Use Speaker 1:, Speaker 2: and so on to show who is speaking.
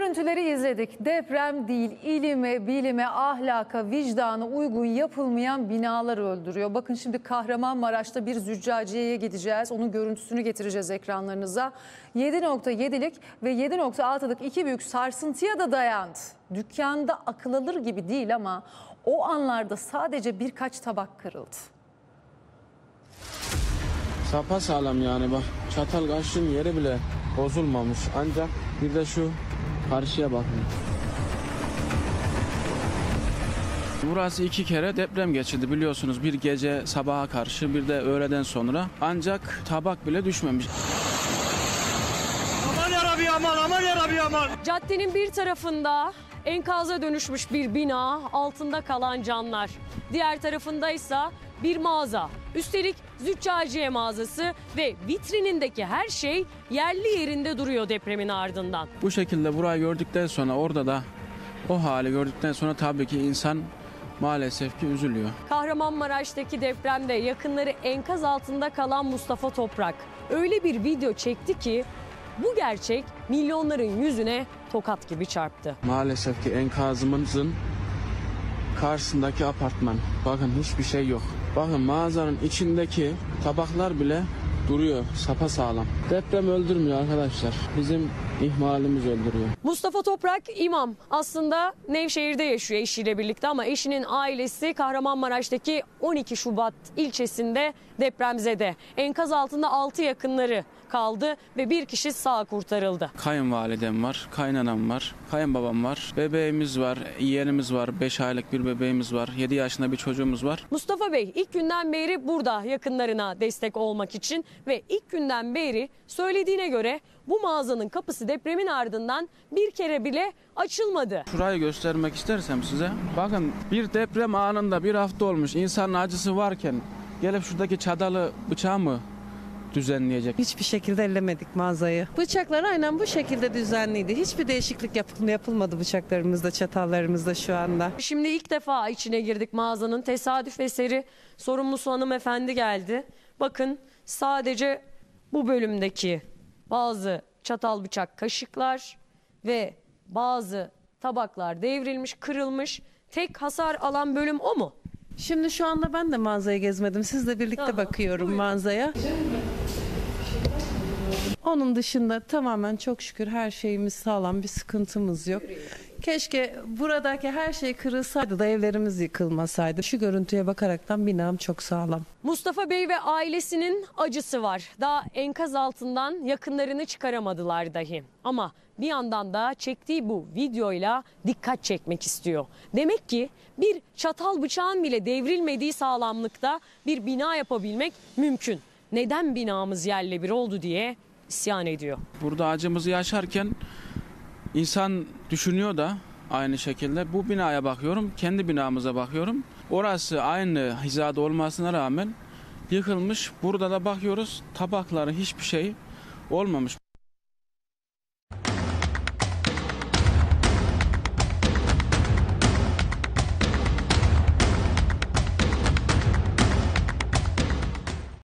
Speaker 1: Görüntüleri izledik. Deprem değil, ilime, bilime, ahlaka, vicdana uygun yapılmayan binalar öldürüyor. Bakın şimdi Kahramanmaraş'ta bir züccaciyeye gideceğiz. Onun görüntüsünü getireceğiz ekranlarınıza. 7.7'lik ve 7.6'lık iki büyük sarsıntıya da dayandı. Dükkanda akıl alır gibi değil ama o anlarda sadece birkaç tabak kırıldı.
Speaker 2: Sapasağlam yani bak. Çatal kaşığın yeri bile bozulmamış. Ancak bir de şu karşıya bakın. Burası 2 kere deprem geçirdi biliyorsunuz. Bir gece sabaha karşı, bir de öğleden sonra. Ancak tabak bile düşmemiş.
Speaker 3: Aman yarabbi aman, aman yarabbi aman.
Speaker 4: Caddenin bir tarafında enkaza dönüşmüş bir bina, altında kalan canlar. Diğer tarafındaysa bir mağaza. Üstelik züccaciye mağazası ve vitrinindeki her şey yerli yerinde duruyor depremin ardından.
Speaker 2: Bu şekilde burayı gördükten sonra, orada da o hali gördükten sonra tabii ki insan maalesef ki üzülüyor.
Speaker 4: Kahramanmaraş'taki depremde yakınları enkaz altında kalan Mustafa Toprak öyle bir video çekti ki bu gerçek milyonların yüzüne tokat gibi çarptı.
Speaker 2: Maalesef ki enkazımızın karşısındaki apartman. Bakın hiçbir şey yok. Bakın mağazanın içindeki tabaklar bile duruyor sapasağlam. Deprem öldürmüyor arkadaşlar. Bizim ihmalimiz öldürüyor.
Speaker 4: Mustafa Toprak imam. Aslında Nevşehir'de yaşıyor eşiyle birlikte ama eşinin ailesi Kahramanmaraş'taki 12 Şubat ilçesinde depremzede. Enkaz altında 6 yakınları kaldı ve bir kişi sağ kurtarıldı.
Speaker 2: Kayınvalidem var, kaynanam var, kayınbabam var, bebeğimiz var, yeğenimiz var, 5 aylık bir bebeğimiz var, 7 yaşında bir çocuğumuz var.
Speaker 4: Mustafa Bey ilk günden beri burada yakınlarına destek olmak için ve ilk günden beri söylediğine göre bu mağazanın kapısı depremin ardından bir kere bile açılmadı.
Speaker 2: Şurayı göstermek istersem size. Bakın bir deprem anında bir hafta olmuş, insanın acısı varken gelip şuradaki çatalı bıçağı mı düzenleyecek?
Speaker 5: Hiçbir şekilde ellemedik mağazayı. Bıçaklar aynen bu şekilde düzenliydi. Hiçbir değişiklik yapılmadı bıçaklarımızda, çatallarımızda şu anda.
Speaker 4: Şimdi ilk defa içine girdik mağazanın. Tesadüf eseri sorumlusu hanımefendi geldi. Bakın sadece bu bölümdeki bazı çatal, bıçak, kaşıklar ve bazı tabaklar devrilmiş, kırılmış. Tek hasar alan bölüm o mu?
Speaker 5: Şimdi şu anda ben de mağazayı gezmedim. Sizle birlikte
Speaker 4: Tamam,
Speaker 5: bakıyorum
Speaker 4: buyurun.
Speaker 5: mağazaya. Onun dışında tamamen çok şükür her şeyimiz sağlam, bir sıkıntımız yok. Keşke buradaki her şey kırılsaydı da evlerimiz yıkılmasaydı. Şu görüntüye bakaraktan binam çok sağlam.
Speaker 4: Mustafa Bey ve ailesinin acısı var. Daha enkaz altından yakınlarını çıkaramadılar dahi. Ama bir yandan da çektiği bu videoyla dikkat çekmek istiyor. Demek ki bir çatal bıçağın bile devrilmediği sağlamlıkta bir bina yapabilmek mümkün. Neden binamız yerle bir oldu diye isyan ediyor.
Speaker 2: Burada acımızı yaşarken insan düşünüyor da aynı şekilde. Bu binaya bakıyorum, kendi binamıza bakıyorum. Orası aynı hizada olmasına rağmen yıkılmış. Burada da bakıyoruz, tabakları hiçbir şey olmamış.